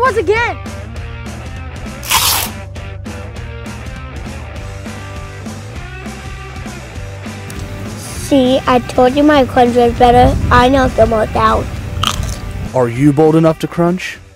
was again! See, I told you my crunch was better. I knocked them all down. Are you bold enough to crunch?